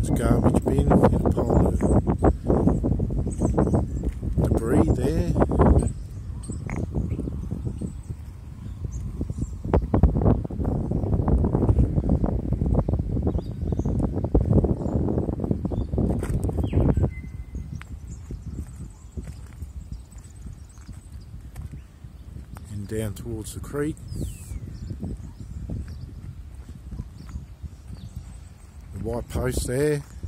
garbage bin, a pile of debris there. And down towards the creek. The white post there.